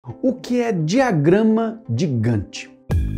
O que é diagrama de Gantt?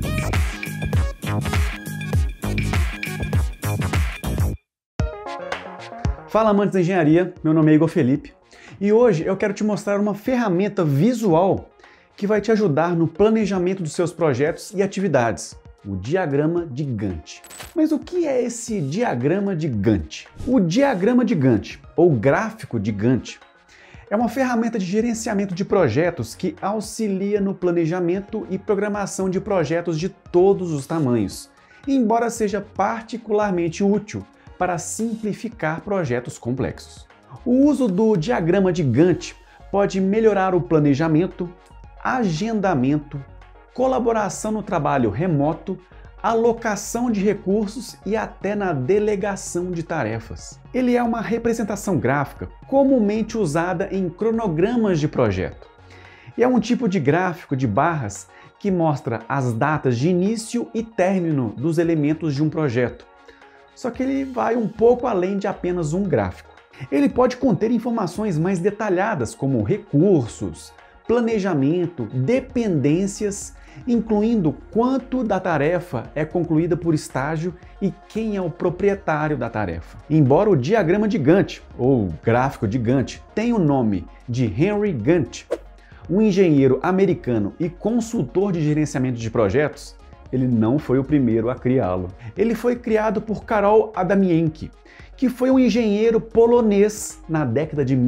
Fala, amantes da engenharia, meu nome é Igor Felipe e hoje eu quero te mostrar uma ferramenta visual que vai te ajudar no planejamento dos seus projetos e atividades, o diagrama de Gantt. Mas o que é esse diagrama de Gantt? O diagrama de Gantt, ou gráfico de Gantt, é uma ferramenta de gerenciamento de projetos que auxilia no planejamento e programação de projetos de todos os tamanhos, embora seja particularmente útil para simplificar projetos complexos. O uso do diagrama de Gantt pode melhorar o planejamento, agendamento, colaboração no trabalho remoto, alocação de recursos e até na delegação de tarefas. Ele é uma representação gráfica comumente usada em cronogramas de projeto. E é um tipo de gráfico de barras que mostra as datas de início e término dos elementos de um projeto. Só que ele vai um pouco além de apenas um gráfico. Ele pode conter informações mais detalhadas como recursos, planejamento, dependências, incluindo quanto da tarefa é concluída por estágio e quem é o proprietário da tarefa. Embora o diagrama de Gantt, ou gráfico de Gantt, tenha o nome de Henry Gantt, um engenheiro americano e consultor de gerenciamento de projetos, ele não foi o primeiro a criá-lo. Ele foi criado por Karol Adamienki, que foi um engenheiro polonês na década de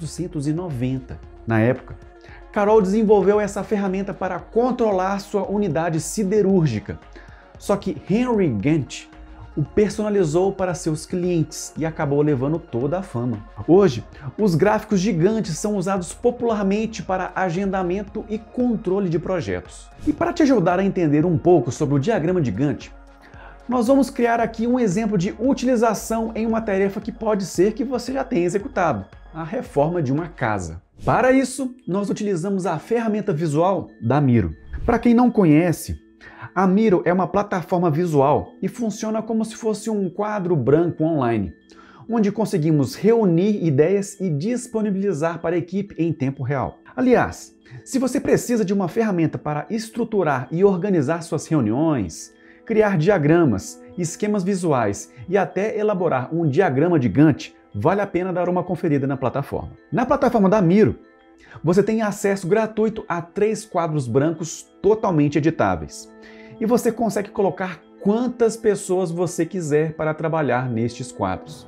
1890. Na época, Karol desenvolveu essa ferramenta para controlar sua unidade siderúrgica. Só que Henry Gantt o personalizou para seus clientes e acabou levando toda a fama. Hoje, os gráficos de Gantt são usados popularmente para agendamento e controle de projetos. E para te ajudar a entender um pouco sobre o diagrama de Gantt, nós vamos criar aqui um exemplo de utilização em uma tarefa que pode ser que você já tenha executado, a reforma de uma casa. Para isso, nós utilizamos a ferramenta visual da Miro. Para quem não conhece, a Miro é uma plataforma visual e funciona como se fosse um quadro branco online, onde conseguimos reunir ideias e disponibilizar para a equipe em tempo real. Aliás, se você precisa de uma ferramenta para estruturar e organizar suas reuniões, criar diagramas, esquemas visuais e até elaborar um diagrama de Gantt, vale a pena dar uma conferida na plataforma. Na plataforma da Miro, você tem acesso gratuito a 3 quadros brancos totalmente editáveis. E você consegue colocar quantas pessoas você quiser para trabalhar nestes quadros.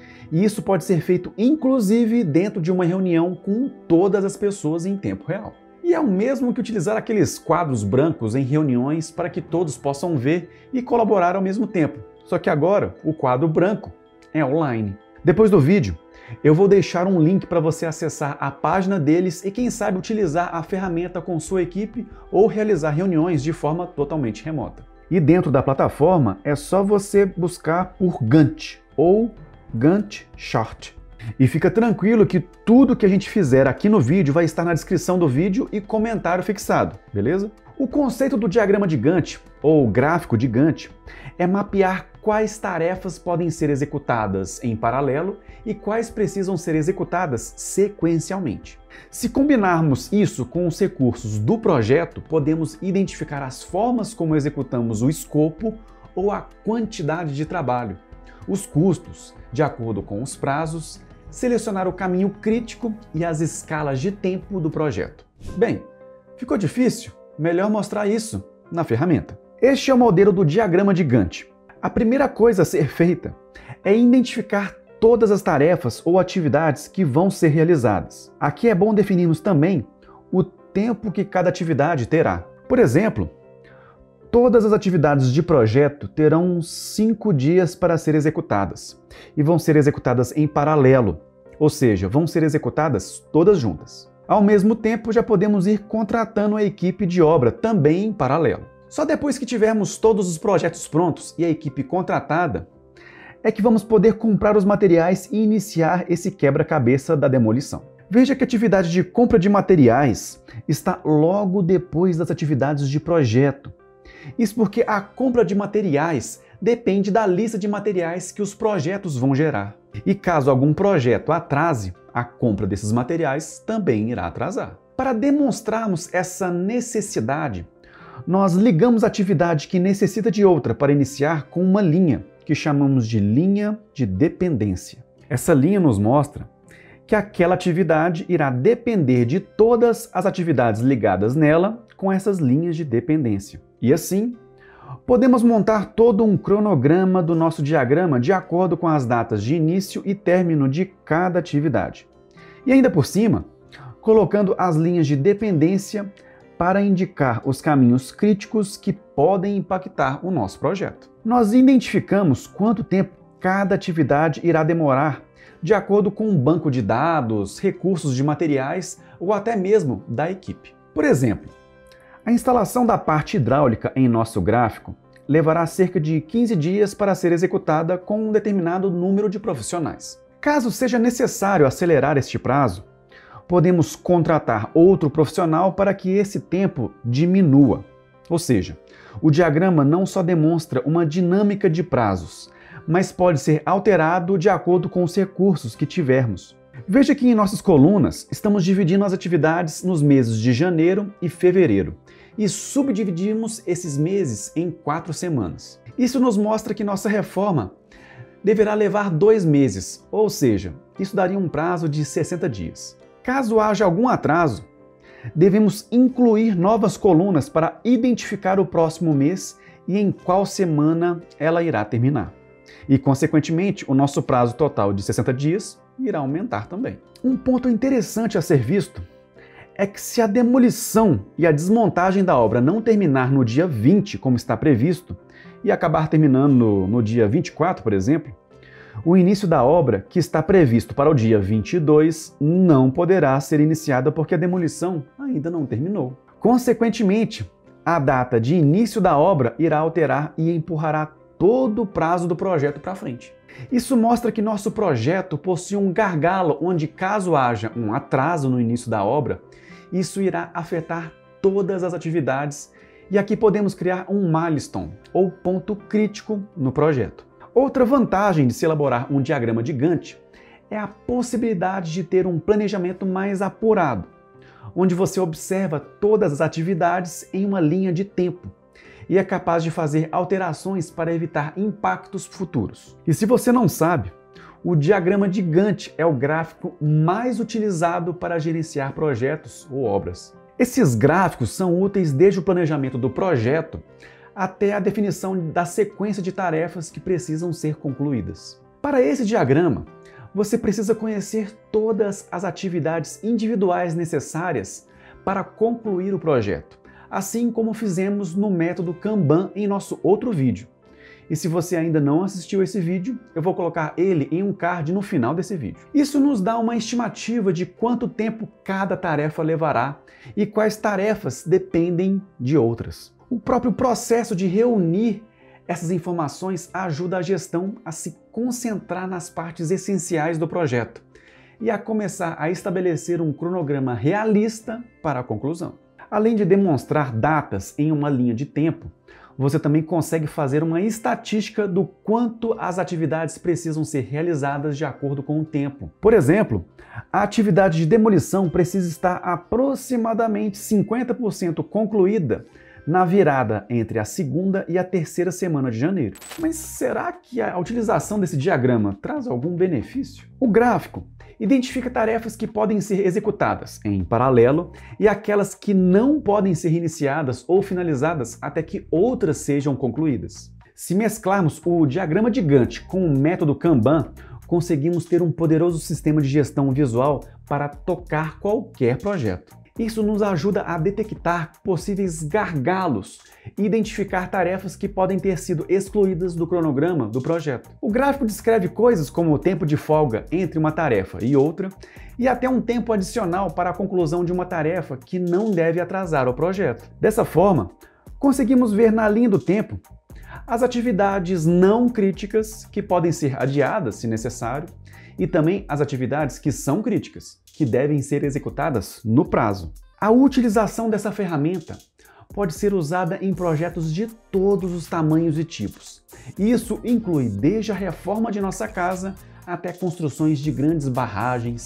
E isso pode ser feito inclusive dentro de uma reunião com todas as pessoas em tempo real. E é o mesmo que utilizar aqueles quadros brancos em reuniões para que todos possam ver e colaborar ao mesmo tempo. Só que agora o quadro branco é online. Depois do vídeo, eu vou deixar um link para você acessar a página deles e quem sabe utilizar a ferramenta com sua equipe ou realizar reuniões de forma totalmente remota. E dentro da plataforma é só você buscar por Gantt ou Gantt Chart. E fica tranquilo que tudo que a gente fizer aqui no vídeo vai estar na descrição do vídeo e comentário fixado, beleza? O conceito do diagrama de Gantt, ou gráfico de Gantt, é mapear quais tarefas podem ser executadas em paralelo e quais precisam ser executadas sequencialmente. Se combinarmos isso com os recursos do projeto, podemos identificar as formas como executamos o escopo ou a quantidade de trabalho, os custos, de acordo com os prazos, selecionar o caminho crítico e as escalas de tempo do projeto. Bem, ficou difícil? Melhor mostrar isso na ferramenta. Este é o modelo do diagrama de Gantt. A primeira coisa a ser feita é identificar todas as tarefas ou atividades que vão ser realizadas. Aqui é bom definirmos também o tempo que cada atividade terá. Por exemplo, todas as atividades de projeto terão 5 dias para ser executadas e vão ser executadas em paralelo, ou seja, vão ser executadas todas juntas. Ao mesmo tempo, já podemos ir contratando a equipe de obra também em paralelo. Só depois que tivermos todos os projetos prontos e a equipe contratada, é que vamos poder comprar os materiais e iniciar esse quebra-cabeça da demolição. Veja que a atividade de compra de materiais está logo depois das atividades de projeto. Isso porque a compra de materiais depende da lista de materiais que os projetos vão gerar. E caso algum projeto atrase, a compra desses materiais também irá atrasar. Para demonstrarmos essa necessidade, nós ligamos a atividade que necessita de outra para iniciar com uma linha, que chamamos de linha de dependência. Essa linha nos mostra que aquela atividade irá depender de todas as atividades ligadas nela com essas linhas de dependência. E assim, podemos montar todo um cronograma do nosso diagrama de acordo com as datas de início e término de cada atividade. E ainda por cima, colocando as linhas de dependência para indicar os caminhos críticos que podem impactar o nosso projeto. Nós identificamos quanto tempo cada atividade irá demorar de acordo com um banco de dados, recursos de materiais ou até mesmo da equipe. Por exemplo, a instalação da parte hidráulica em nosso gráfico levará cerca de 15 dias para ser executada com um determinado número de profissionais. Caso seja necessário acelerar este prazo, podemos contratar outro profissional para que esse tempo diminua. Ou seja, o diagrama não só demonstra uma dinâmica de prazos, mas pode ser alterado de acordo com os recursos que tivermos. Veja que em nossas colunas estamos dividindo as atividades nos meses de janeiro e fevereiro e subdividimos esses meses em 4 semanas. Isso nos mostra que nossa reforma deverá levar 2 meses, ou seja, isso daria um prazo de 60 dias. Caso haja algum atraso, devemos incluir novas colunas para identificar o próximo mês e em qual semana ela irá terminar. E, consequentemente, o nosso prazo total de 60 dias irá aumentar também. Um ponto interessante a ser visto é que se a demolição e a desmontagem da obra não terminar no dia 20, como está previsto, e acabar terminando no dia 24, por exemplo, o início da obra, que está previsto para o dia 22, não poderá ser iniciada porque a demolição ainda não terminou. Consequentemente, a data de início da obra irá alterar e empurrará todo o prazo do projeto para frente. Isso mostra que nosso projeto possui um gargalo onde, caso haja um atraso no início da obra, isso irá afetar todas as atividades e aqui podemos criar um milestone, ou ponto crítico no projeto. Outra vantagem de se elaborar um diagrama de Gantt é a possibilidade de ter um planejamento mais apurado, onde você observa todas as atividades em uma linha de tempo e é capaz de fazer alterações para evitar impactos futuros. E se você não sabe, o diagrama de Gantt é o gráfico mais utilizado para gerenciar projetos ou obras. Esses gráficos são úteis desde o planejamento do projeto até a definição da sequência de tarefas que precisam ser concluídas. Para esse diagrama, você precisa conhecer todas as atividades individuais necessárias para concluir o projeto, assim como fizemos no método Kanban em nosso outro vídeo. E se você ainda não assistiu esse vídeo, eu vou colocar ele em um card no final desse vídeo. Isso nos dá uma estimativa de quanto tempo cada tarefa levará e quais tarefas dependem de outras. O próprio processo de reunir essas informações ajuda a gestão a se concentrar nas partes essenciais do projeto e a começar a estabelecer um cronograma realista para a conclusão. Além de demonstrar datas em uma linha de tempo, você também consegue fazer uma estatística do quanto as atividades precisam ser realizadas de acordo com o tempo. Por exemplo, a atividade de demolição precisa estar aproximadamente 50% concluída na virada entre a 2ª e a 3ª semana de janeiro. Mas será que a utilização desse diagrama traz algum benefício? O gráfico identifica tarefas que podem ser executadas em paralelo e aquelas que não podem ser iniciadas ou finalizadas até que outras sejam concluídas. Se mesclarmos o diagrama de Gantt com o método Kanban, conseguimos ter um poderoso sistema de gestão visual para tocar qualquer projeto. Isso nos ajuda a detectar possíveis gargalos e identificar tarefas que podem ter sido excluídas do cronograma do projeto. O gráfico descreve coisas como o tempo de folga entre uma tarefa e outra e até um tempo adicional para a conclusão de uma tarefa que não deve atrasar o projeto. Dessa forma, conseguimos ver na linha do tempo as atividades não críticas que podem ser adiadas se necessário e também as atividades que são críticas, que devem ser executadas no prazo. A utilização dessa ferramenta pode ser usada em projetos de todos os tamanhos e tipos. Isso inclui desde a reforma de nossa casa até construções de grandes barragens,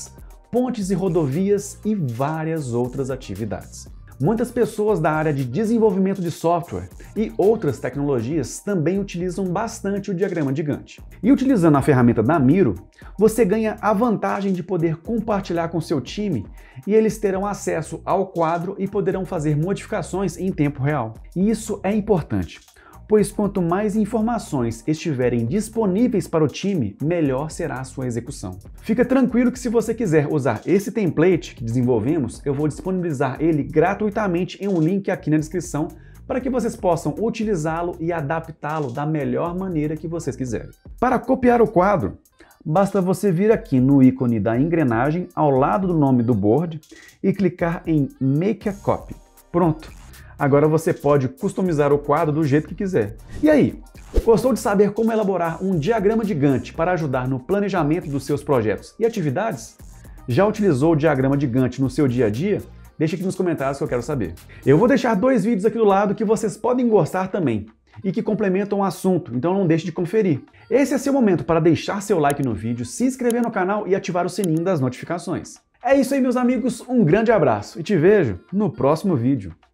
pontes e rodovias e várias outras atividades. Muitas pessoas da área de desenvolvimento de software e outras tecnologias também utilizam bastante o diagrama de Gantt. E utilizando a ferramenta da Miro, você ganha a vantagem de poder compartilhar com seu time e eles terão acesso ao quadro e poderão fazer modificações em tempo real. E isso é importante, pois quanto mais informações estiverem disponíveis para o time, melhor será a sua execução. Fica tranquilo que se você quiser usar esse template que desenvolvemos, eu vou disponibilizar ele gratuitamente em um link aqui na descrição para que vocês possam utilizá-lo e adaptá-lo da melhor maneira que vocês quiserem. Para copiar o quadro, basta você vir aqui no ícone da engrenagem ao lado do nome do board e clicar em Make a Copy. Pronto! Agora você pode customizar o quadro do jeito que quiser. E aí, gostou de saber como elaborar um diagrama de Gantt para ajudar no planejamento dos seus projetos e atividades? Já utilizou o diagrama de Gantt no seu dia a dia? Deixa aqui nos comentários que eu quero saber. Eu vou deixar 2 vídeos aqui do lado que vocês podem gostar também e que complementam o assunto, então não deixe de conferir. Esse é seu momento para deixar seu like no vídeo, se inscrever no canal e ativar o sininho das notificações. É isso aí, meus amigos, um grande abraço e te vejo no próximo vídeo.